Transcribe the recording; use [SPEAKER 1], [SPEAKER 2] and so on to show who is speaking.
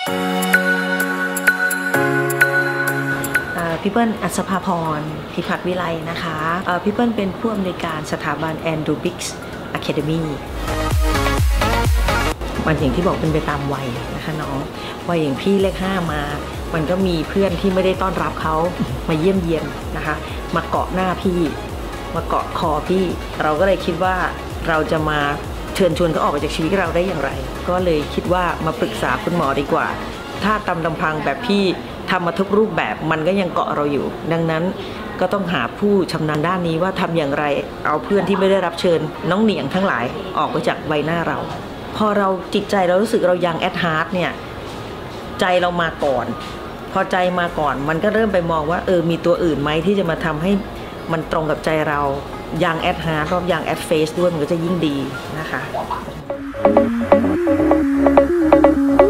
[SPEAKER 1] พี่เปิ้ลอัศภาพรพิพัฒน์วิไลนะคะพี่เปิ้ลเป็นผู้อำนวยการสถาบัน Andrew Biggs Academy มันอย่างที่บอกเป็นไปตามวัยนะคะน้องวัยอย่างพี่เลข5มามันก็มีเพื่อนที่ไม่ได้ต้อนรับเขามาเยี่ยมเยียนนะคะมาเกาะหน้าพี่มาเกาะคอพี่เราก็เลยคิดว่าเราจะมาเชิญชวนเขาออกไปจากชีวิตเราได้อย่างไรก็เลยคิดว่ามาปรึกษาคุณหมอดีกว่าถ้าตามลำพังแบบพี่ทำมาทุกรูปแบบมันก็ยังเกาะเราอยู่ดังนั้นก็ต้องหาผู้ชำนาญด้านนี้ว่าทำอย่างไรเอาเพื่อนที่ไม่ได้รับเชิญน้องเหนียงทั้งหลายออกไปจากใบหน้าเราพอเราจิตใจเรารู้สึกเรายังแอดฮาร์ดเนี่ยใจเรามาก่อนพอใจมาก่อนมันก็เริ่มไปมองว่ามีตัวอื่นไหมที่จะมาทำให้มันตรงกับใจเรายังแอดฮาร์ดรอบยังแอดเฟซด้วยมันก็จะยิ่งดีนะคะ